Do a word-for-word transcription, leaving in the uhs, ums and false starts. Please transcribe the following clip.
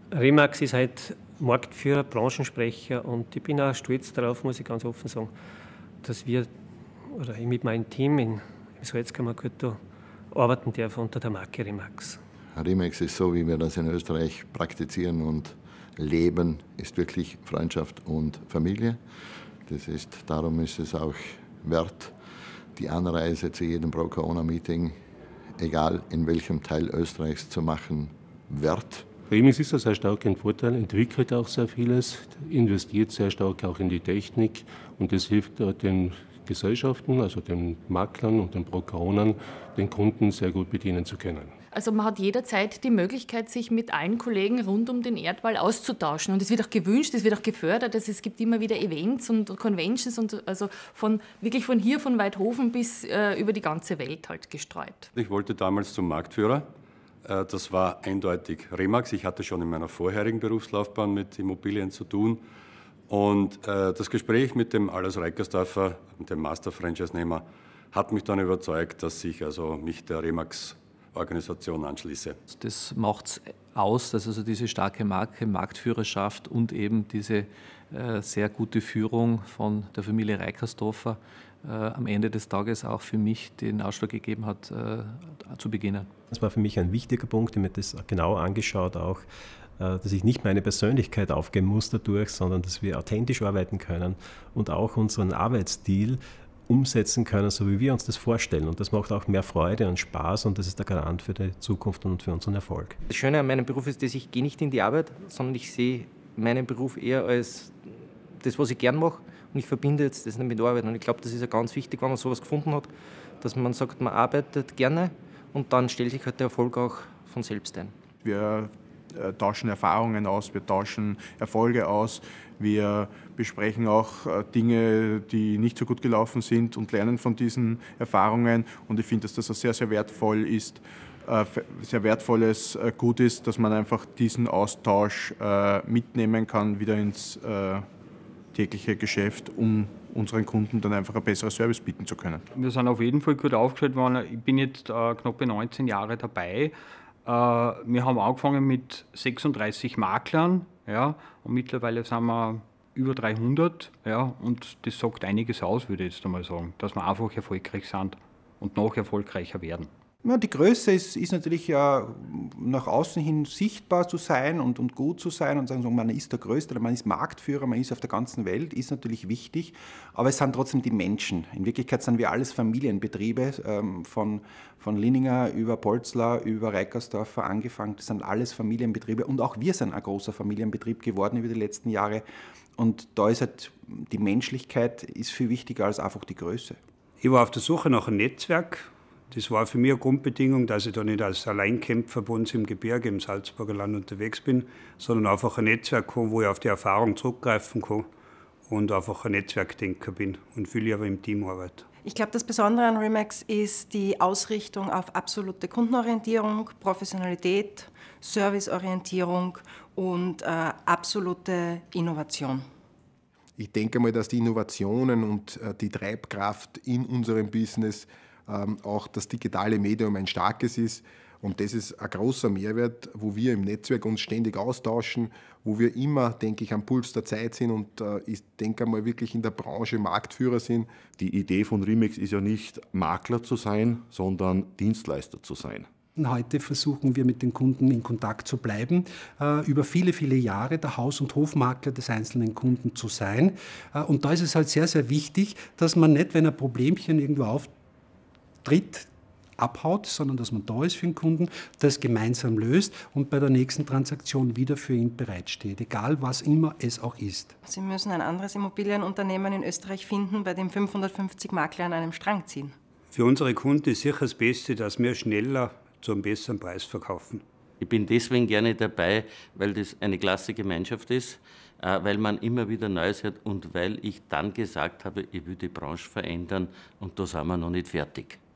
Remax ist halt Marktführer, Branchensprecher und ich bin auch stolz darauf, muss ich ganz offen sagen, dass wir oder ich mit meinem Team in, im Salzkammergut da arbeiten darf unter der Marke Remax. Remax ist so, wie wir das in Österreich praktizieren und leben, ist wirklich Freundschaft und Familie. Das ist, darum ist es auch wert, die Anreise zu jedem Pro-Corona-Meeting, egal in welchem Teil Österreichs, zu machen, wert. Remax ist da sehr stark ein Vorteil, entwickelt auch sehr vieles, investiert sehr stark auch in die Technik und das hilft den Gesellschaften, also den Maklern und den Procuronern, den Kunden sehr gut bedienen zu können. Also man hat jederzeit die Möglichkeit, sich mit allen Kollegen rund um den Erdball auszutauschen. Und es wird auch gewünscht, es wird auch gefördert. Also es gibt immer wieder Events und Conventions, und also von, wirklich von hier, von Weidhofen bis äh, über die ganze Welt halt gestreut. Ich wollte damals zum Marktführer. Das war eindeutig Remax. Ich hatte schon in meiner vorherigen Berufslaufbahn mit Immobilien zu tun. Und äh, das Gespräch mit dem Alois Reikersdorfer, mit dem Master-Franchise-Nehmer, hat mich dann überzeugt, dass ich also mich der Remax-Organisation anschließe. Das macht es aus, dass also diese starke Marke, Marktführerschaft und eben diese äh, sehr gute Führung von der Familie Reikersdorfer äh, am Ende des Tages auch für mich den Ausschlag gegeben hat, äh, zu beginnen. Das war für mich ein wichtiger Punkt, ich habe mir das genau angeschaut auch, dass ich nicht meine Persönlichkeit aufgeben muss dadurch, sondern dass wir authentisch arbeiten können und auch unseren Arbeitsstil umsetzen können, so wie wir uns das vorstellen. Und das macht auch mehr Freude und Spaß und das ist der Garant für die Zukunft und für unseren Erfolg. Das Schöne an meinem Beruf ist, dass ich gehe nicht in die Arbeit, sondern ich sehe meinen Beruf eher als das, was ich gern mache, und ich verbinde jetzt das nicht mit Arbeit. Und ich glaube, das ist ja ganz wichtig, wenn man sowas gefunden hat, dass man sagt, man arbeitet gerne und dann stellt sich halt der Erfolg auch von selbst ein. Wir tauschen Erfahrungen aus, wir tauschen Erfolge aus, wir besprechen auch Dinge, die nicht so gut gelaufen sind und lernen von diesen Erfahrungen. Und ich finde, dass das sehr, sehr wertvoll ist, sehr wertvolles Gut ist, dass man einfach diesen Austausch mitnehmen kann, wieder ins tägliche Geschäft, um unseren Kunden dann einfach ein besseres Service bieten zu können. Wir sind auf jeden Fall gut aufgestellt worden. Ich bin jetzt äh, knapp neunzehn Jahre dabei. Äh, wir haben angefangen mit sechsunddreißig Maklern, ja, und mittlerweile sind wir über dreihundert. Ja, und das sagt einiges aus, würde ich jetzt einmal sagen, dass wir einfach erfolgreich sind und noch erfolgreicher werden. Ja, die Größe ist, ist natürlich ja nach außen hin sichtbar zu sein und, und gut zu sein und sagen, so, man ist der Größte oder man ist Marktführer, man ist auf der ganzen Welt, ist natürlich wichtig, aber es sind trotzdem die Menschen. In Wirklichkeit sind wir alles Familienbetriebe, ähm, von, von Linninger über Polzler, über Reikersdorfer angefangen, das sind alles Familienbetriebe und auch wir sind ein großer Familienbetrieb geworden über die letzten Jahre und da ist halt die Menschlichkeit ist viel wichtiger als einfach die Größe. Ich war auf der Suche nach einem Netzwerk. Das war für mich eine Grundbedingung, dass ich da nicht als Alleinkämpfer bei uns im Gebirge, im Salzburger Land unterwegs bin, sondern einfach ein Netzwerk habe, wo ich auf die Erfahrung zurückgreifen kann und einfach ein Netzwerkdenker bin und viel lieber im Team arbeite. Ich glaube, das Besondere an Remax ist die Ausrichtung auf absolute Kundenorientierung, Professionalität, Serviceorientierung und äh, absolute Innovation. Ich denke mal, dass die Innovationen und äh, die Treibkraft in unserem Business ähm, auch das digitale Medium ein starkes ist. Und das ist ein großer Mehrwert, wo wir im Netzwerk uns ständig austauschen, wo wir immer, denke ich, am Puls der Zeit sind und äh, ich denke mal wirklich in der Branche Marktführer sind. Die Idee von Remax ist ja nicht, Makler zu sein, sondern Dienstleister zu sein. Heute versuchen wir mit den Kunden in Kontakt zu bleiben, äh, über viele, viele Jahre der Haus- und Hofmakler des einzelnen Kunden zu sein. Äh, und da ist es halt sehr, sehr wichtig, dass man nicht, wenn ein Problemchen irgendwo auftritt, abhaut, sondern dass man da ist für den Kunden, das gemeinsam löst und bei der nächsten Transaktion wieder für ihn bereitsteht, egal was immer es auch ist. Sie müssen ein anderes Immobilienunternehmen in Österreich finden, bei dem fünfhundertfünfzig Makler an einem Strang ziehen. Für unsere Kunden ist sicher das Beste, dass wir schneller zu einem besseren Preis verkaufen. Ich bin deswegen gerne dabei, weil das eine klasse Gemeinschaft ist, weil man immer wieder Neues hört und weil ich dann gesagt habe, ich will die Branche verändern und da sind wir noch nicht fertig.